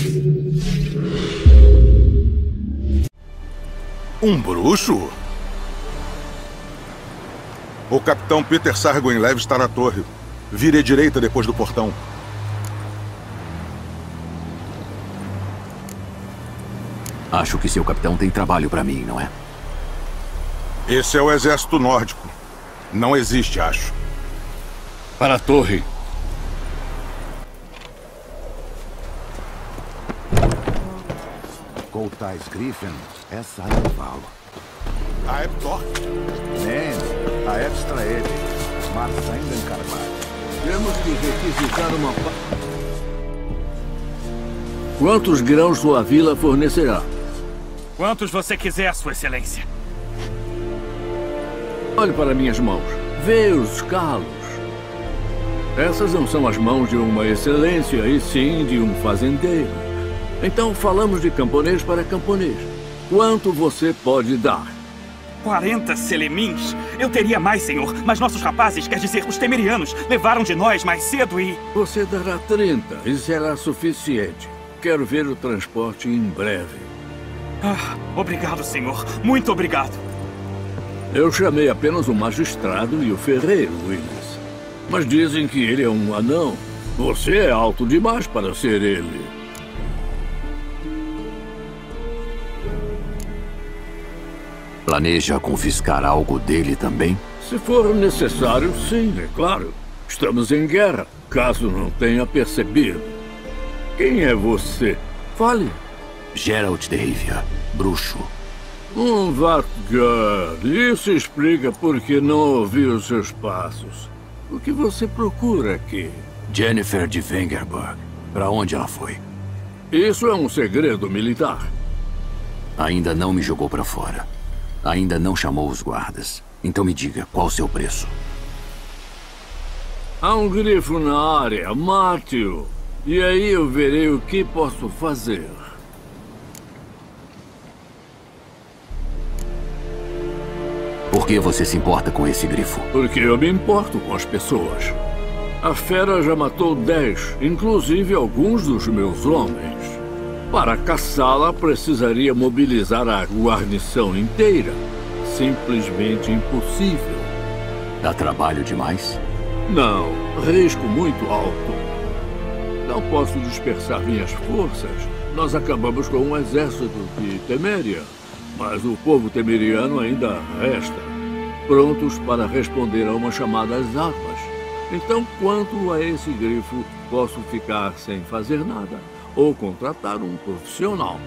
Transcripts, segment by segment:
Um bruxo? O capitão Peter Sargoinlev está na torre. Vire à direita depois do portão. Acho que seu capitão tem trabalho para mim, não é? Esse é o exército nórdico. Não existe, acho. Para a torre. Koltais Griffin, essa Aivalo. A Eptor? Nem, a Epstraed, Marsainden Carvalho. Temos que requisitar uma... Quantos grãos sua vila fornecerá? Quantos você quiser, Sua Excelência. Olhe para minhas mãos. Vê os calos. Essas não são as mãos de uma excelência, e sim de um fazendeiro. Então falamos de camponês para camponês. Quanto você pode dar? 40 selemins? Eu teria mais, senhor, mas nossos rapazes, quer dizer, os temerianos, levaram de nós mais cedo e... Você dará 30 e será suficiente. Quero ver o transporte em breve. Ah, obrigado, senhor. Muito obrigado. Eu chamei apenas o magistrado e o ferreiro, Willis. Mas dizem que ele é um anão. Você é alto demais para ser ele. Planeja confiscar algo dele também? Se for necessário, sim, é claro. Estamos em guerra, caso não tenha percebido. Quem é você? Fale. Geralt de Rivia, bruxo. Vartgard, isso explica por que não ouvi os seus passos. O que você procura aqui? Jennifer de Vengerberg. Para onde ela foi? Isso é um segredo militar. Ainda não me jogou para fora. Ainda não chamou os guardas. Então me diga, qual o seu preço? Há um grifo na área, mate-o. E aí eu verei o que posso fazer. Por que você se importa com esse grifo? Porque eu me importo com as pessoas. A fera já matou 10, inclusive alguns dos meus homens. Para caçá-la, precisaria mobilizar a guarnição inteira. Simplesmente impossível. Dá trabalho demais? Não, risco muito alto. Não posso dispersar minhas forças. Nós acabamos com um exército de Teméria. Mas o povo temeriano ainda resta, prontos para responder a uma chamada às armas. Então, quanto a esse grifo, posso ficar sem fazer nada, ou contratar um profissional.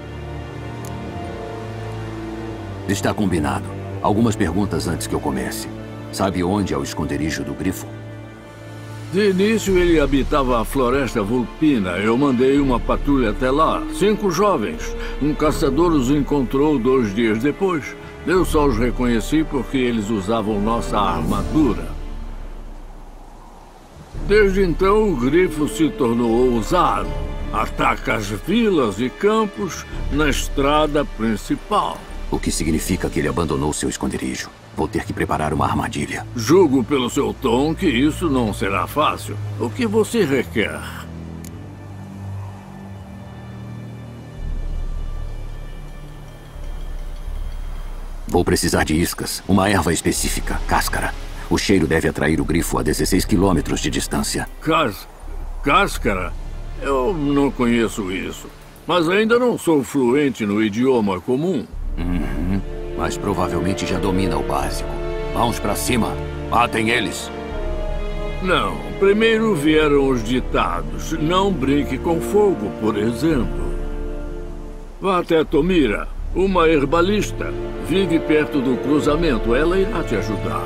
Está combinado. Algumas perguntas antes que eu comece. Sabe onde é o esconderijo do grifo? De início, ele habitava a Floresta Vulpina. Eu mandei uma patrulha até lá. 5 jovens. Um caçador os encontrou 2 dias depois. Eu só os reconheci porque eles usavam nossa armadura. Desde então, o grifo se tornou ousado. Ataca as vilas e campos na estrada principal. O que significa que ele abandonou seu esconderijo. Vou ter que preparar uma armadilha. Julgo pelo seu tom que isso não será fácil. O que você requer? Vou precisar de iscas, uma erva específica, cáscara. O cheiro deve atrair o grifo a 16 quilômetros de distância. Cáscara? Eu não conheço isso. Mas ainda não sou fluente no idioma comum. Mas provavelmente já domina o básico. Mãos pra cima. Matem eles. Não. Primeiro vieram os ditados. Não brinque com fogo, por exemplo. Vá até Tomira, uma herbalista. Vive perto do cruzamento. Ela irá te ajudar.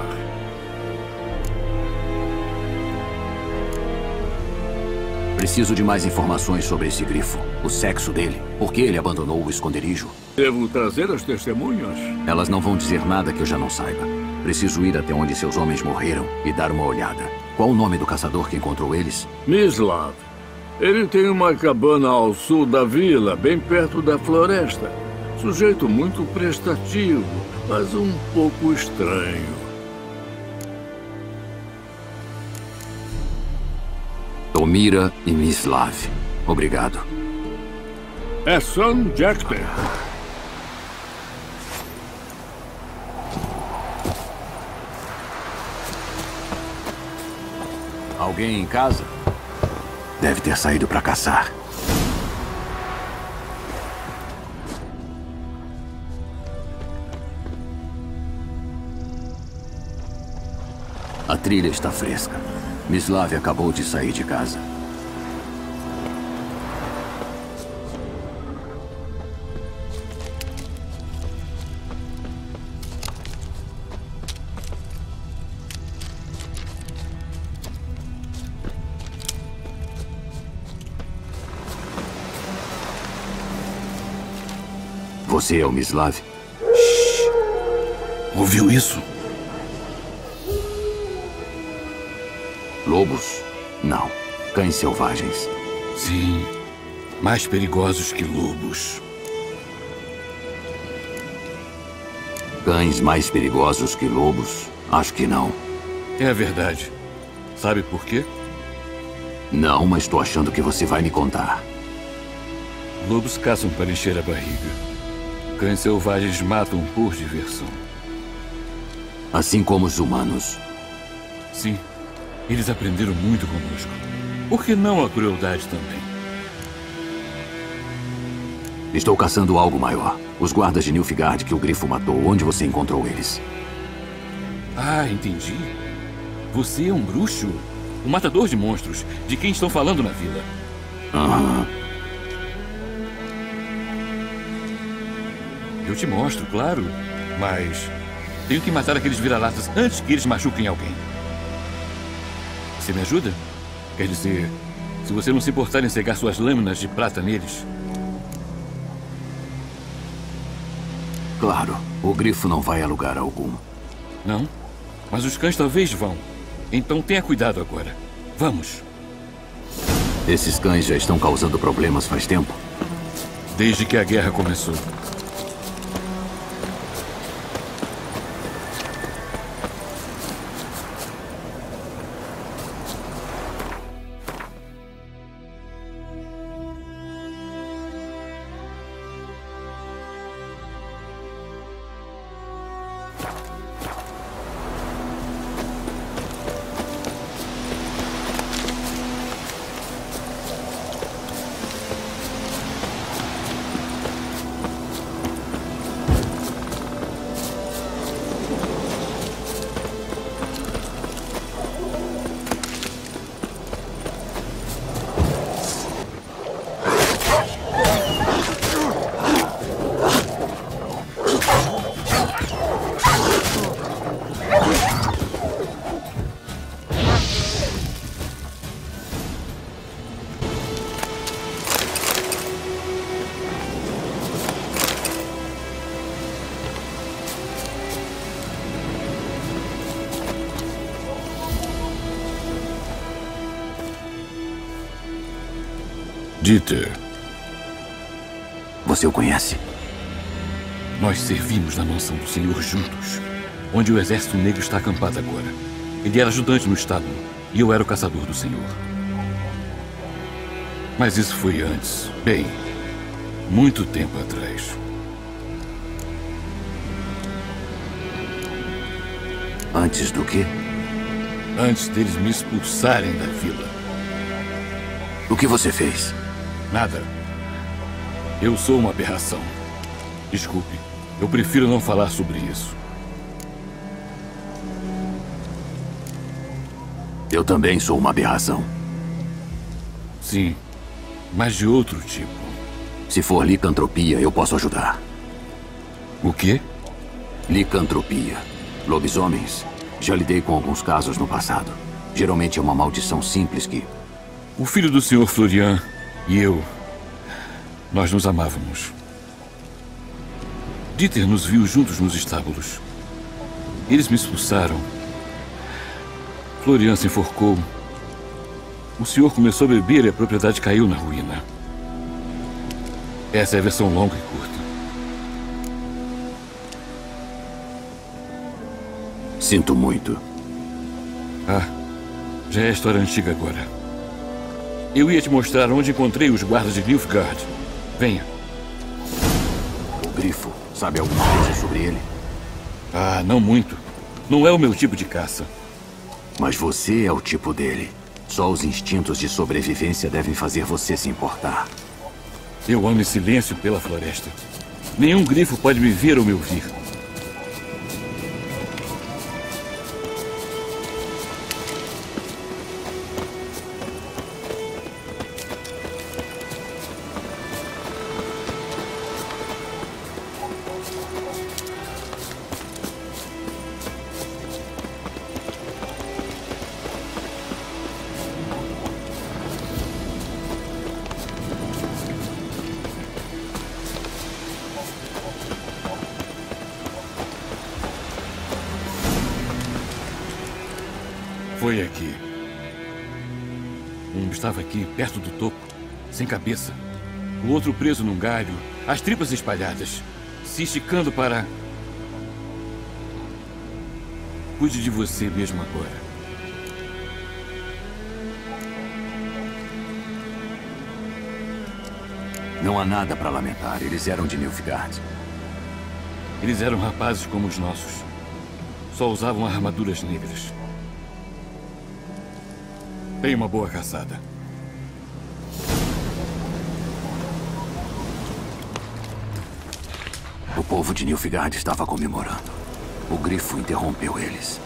Preciso de mais informações sobre esse grifo. O sexo dele. Por que ele abandonou o esconderijo? Devo trazer as testemunhas? Elas não vão dizer nada que eu já não saiba. Preciso ir até onde seus homens morreram e dar uma olhada. Qual o nome do caçador que encontrou eles? Mislav. Ele tem uma cabana ao sul da vila, bem perto da floresta. Sujeito muito prestativo, mas um pouco estranho. Tomira e Mislav. Obrigado. É Sam Jackter. Alguém em casa? Deve ter saído para caçar. A trilha está fresca. Mislav acabou de sair de casa. Você é o Mislav? Ouviu isso? Lobos? Não. Cães selvagens. Sim. Mais perigosos que lobos. Cães mais perigosos que lobos? Acho que não. É a verdade. Sabe por quê? Não, mas estou achando que você vai me contar. Lobos caçam para encher a barriga. Cães selvagens matam por diversão. Assim como os humanos. Sim. Eles aprenderam muito conosco. Por que não a crueldade também? Estou caçando algo maior. Os guardas de Nilfgaard que o Grifo matou. Onde você encontrou eles? Ah, entendi. Você é um bruxo. Um matador de monstros. De quem estão falando na vila. Aham. Eu te mostro, claro. Mas tenho que matar aqueles vira-latas antes que eles machuquem alguém. Você me ajuda? Quer dizer, se você não se importar em cegar suas lâminas de prata neles. Claro, o Grifo não vai a lugar algum. Não? Mas os cães talvez vão. Então tenha cuidado agora. Vamos. Esses cães já estão causando problemas faz tempo? Desde que a guerra começou. Dieter. Você o conhece? Nós servimos na mansão do Senhor juntos, onde o exército negro está acampado agora. Ele era ajudante no estábulo e eu era o caçador do Senhor. Mas isso foi antes, bem, muito tempo atrás. Antes do quê? Antes deles me expulsarem da vila. O que você fez? Nada. Eu sou uma aberração. Desculpe, eu prefiro não falar sobre isso. Eu também sou uma aberração. Sim, mas de outro tipo. Se for licantropia, eu posso ajudar. O quê? Licantropia. Lobisomens. Já lidei com alguns casos no passado. Geralmente é uma maldição simples que... O filho do Sr. Florian e eu, nós nos amávamos. Dieter nos viu juntos nos estábulos. Eles me expulsaram. Florian se enforcou. O senhor começou a beber e a propriedade caiu na ruína. Essa é a versão longa e curta. Sinto muito. Ah, já é história antiga agora. Eu ia te mostrar onde encontrei os guardas de Nilfgaard. Venha. grifo. Sabe alguma coisa sobre ele? Ah, não muito. Não é o meu tipo de caça. Mas você é o tipo dele. Só os instintos de sobrevivência devem fazer você se importar. Eu ando em silêncio pela floresta. Nenhum grifo pode me ver ou me ouvir. Foi aqui. Um estava aqui, perto do topo, sem cabeça. O outro preso num galho, as tripas espalhadas, se esticando para... Cuide de você mesmo agora. Não há nada para lamentar. Eles eram de Nilfgaard. Eles eram rapazes como os nossos. Só usavam armaduras negras. Tenha uma boa caçada. O povo de Nilfgaard estava comemorando. O grifo interrompeu eles.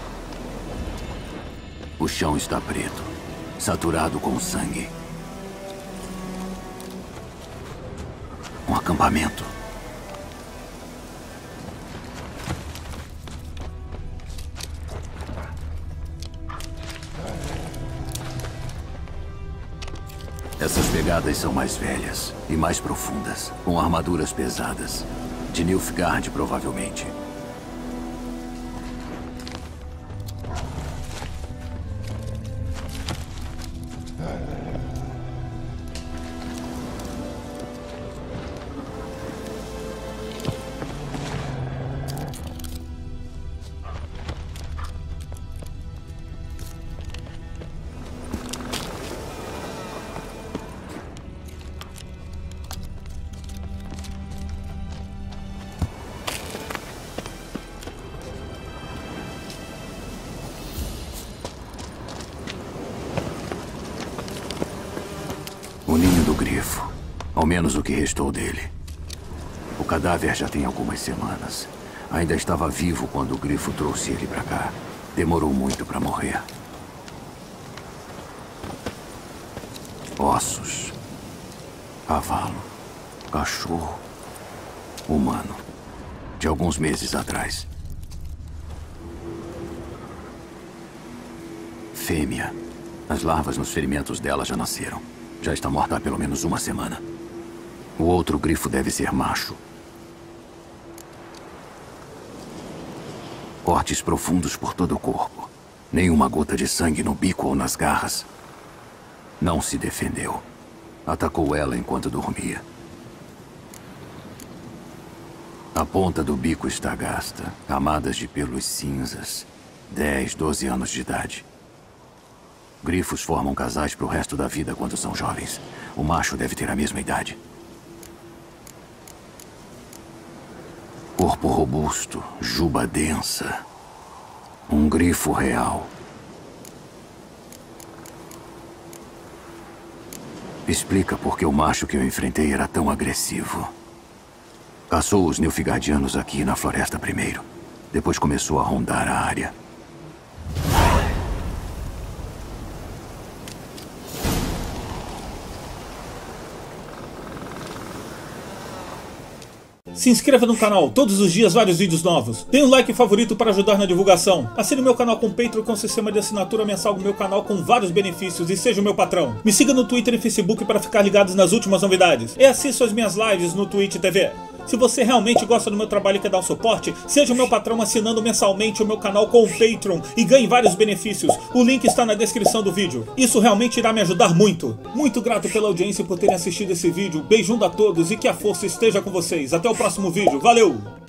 O chão está preto, saturado com sangue. Um acampamento. Essas pegadas são mais velhas e mais profundas, com armaduras pesadas. De Nilfgaard, provavelmente. O ninho do grifo. Ao menos o que restou dele. O cadáver já tem algumas semanas. Ainda estava vivo quando o grifo trouxe ele para cá. Demorou muito para morrer. Ossos. Cavalo. Cachorro. Humano. De alguns meses atrás. Fêmea. As larvas nos ferimentos dela já nasceram. Já está morta há pelo menos uma semana. O outro grifo deve ser macho. Cortes profundos por todo o corpo. Nenhuma gota de sangue no bico ou nas garras. Não se defendeu. Atacou ela enquanto dormia. A ponta do bico está gasta. Camadas de pelos cinzas. 10, 12 anos de idade. Grifos formam casais para o resto da vida quando são jovens. O macho deve ter a mesma idade. Corpo robusto, juba densa. Um grifo real. Explica por que o macho que eu enfrentei era tão agressivo. Caçou os Nilfgaardianos aqui na floresta primeiro. Depois começou a rondar a área. Se inscreva no canal, todos os dias vários vídeos novos. Dê um like favorito para ajudar na divulgação. Assine meu canal com Patreon com sistema de assinatura mensal do meu canal com vários benefícios e seja o meu patrão. Me siga no Twitter e Facebook para ficar ligados nas últimas novidades. E assista as minhas lives no Twitch TV. Se você realmente gosta do meu trabalho e quer dar um suporte, seja o meu patrão assinando mensalmente o meu canal com o Patreon e ganhe vários benefícios. O link está na descrição do vídeo. Isso realmente irá me ajudar muito. Muito grato pela audiência e por terem assistido esse vídeo. Beijão a todos e que a força esteja com vocês. Até o próximo vídeo. Valeu!